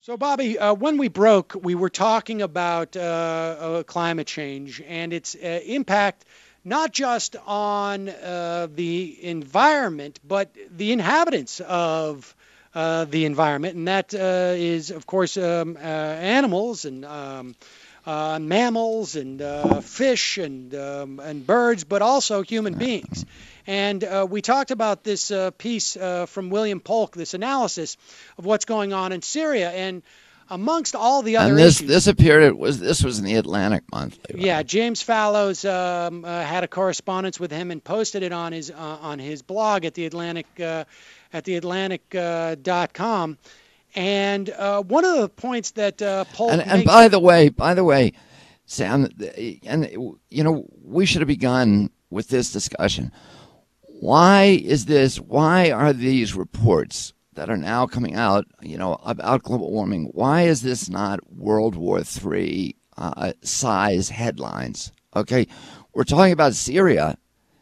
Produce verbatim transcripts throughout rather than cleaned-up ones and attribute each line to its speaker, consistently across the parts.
Speaker 1: So, Bobby, uh, when we broke, we were talking about uh, uh, climate change and its uh, impact, not just on uh, the environment, but the inhabitants of uh, the environment. And that uh, is, of course, um, uh, animals and um, uh, mammals and uh, fish and, um, and birds, but also human beings. And uh, we talked about this uh, piece uh, from William Polk, this analysis of what's going on in Syria. And amongst all the other
Speaker 2: And this
Speaker 1: issues,
Speaker 2: this appeared. It was this was in the Atlantic Monthly. Right?
Speaker 1: yeah, James Fallows um, uh, had a correspondence with him and posted it on his uh, on his blog at the Atlantic uh, at the Atlantic uh, dot com. And uh, one of the points that uh, Polk
Speaker 2: And and
Speaker 1: makes,
Speaker 2: by the way, by the way, Sam, and you know, we should have begun with this discussion. Why is this? Why are these reports that are now coming out, you know, about global warming? Why is this not World War Three uh, size headlines? Okay, we're talking about Syria,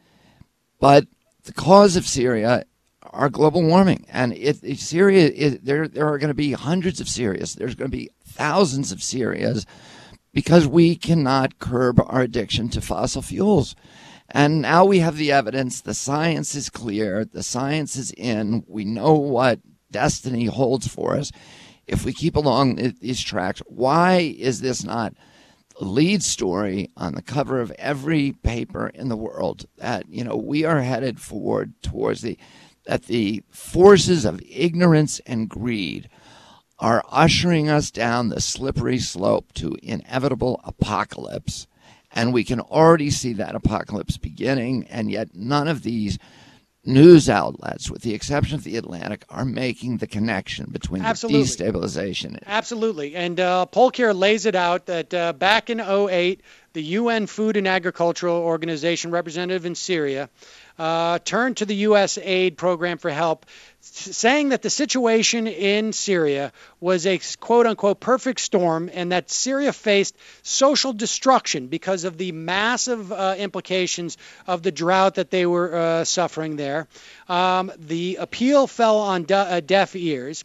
Speaker 2: but the cause of Syria are global warming, and if, if Syria is there, there are going to be hundreds of Syrias. There's going to be thousands of Syrias because we cannot curb our addiction to fossil fuels. And now we have the evidence. The science is clear. The science is in. We know what destiny holds for us if we keep along these tracks. Why is this not the lead story on the cover of every paper in the world? That, you know, we are headed forward towards the, that the forces of ignorance and greed are ushering us down the slippery slope to inevitable apocalypse. And we can already see that apocalypse beginning, and yet none of these news outlets, with the exception of the Atlantic, are making the connection between
Speaker 1: Absolutely.
Speaker 2: the destabilization.
Speaker 1: Absolutely. And uh, Polk here lays it out that uh, back in oh eight, the U N Food and Agricultural Organization representative in Syria uh, turned to the U S aid program for help, saying that the situation in Syria was a quote-unquote perfect storm and that Syria faced social destruction because of the massive uh, implications of the drought that they were uh, suffering there. Um, the appeal fell on de- uh, deaf ears,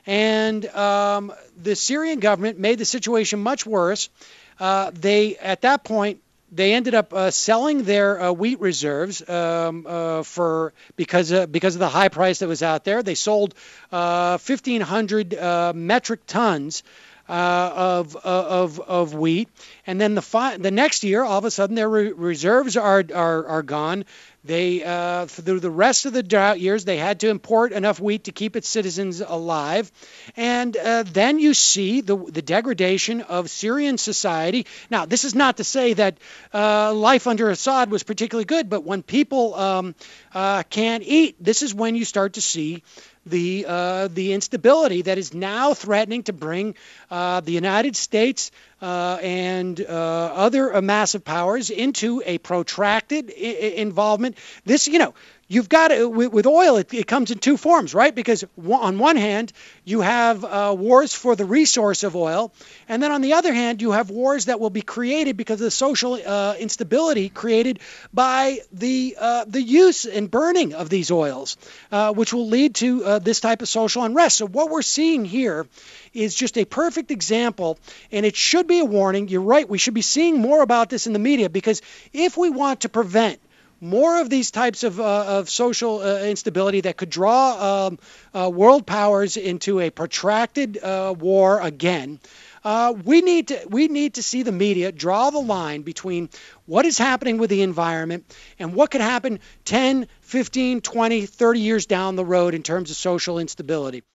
Speaker 1: and um, the Syrian government made the situation much worse. Uh, they, at that point, they ended up uh, selling their uh, wheat reserves um, uh, for because uh, because of the high price that was out there. They sold uh, fifteen hundred uh, metric tons uh, of, uh, of of wheat, and then the fi- the next year, all of a sudden, their re- reserves are are are gone. They uh, through the rest of the drought years, they had to import enough wheat to keep its citizens alive, and uh, then you see the the degradation of Syrian society. Now, this is not to say that uh, life under Assad was particularly good, but when people um, uh, can't eat, this is when you start to see the uh, the instability that is now threatening to bring uh, the United States uh, and uh, other uh, massive powers into a protracted I- involvement. This, you know, you've got to, with, with oil, it, it comes in two forms, right? Because on one hand, you have uh, wars for the resource of oil, and then on the other hand, you have wars that will be created because of the social uh, instability created by the uh, the use and burning of these oils, uh, which will lead to uh, this type of social unrest. So what we're seeing here is just a perfect example, and it should be a warning. You're right, we should be seeing more about this in the media, because if we want to prevent more of these types of, uh, of social uh, instability that could draw um, uh, world powers into a protracted uh, war again, uh, we need to we need to see the media draw the line between what is happening with the environment and what could happen ten, fifteen, twenty, thirty years down the road in terms of social instability.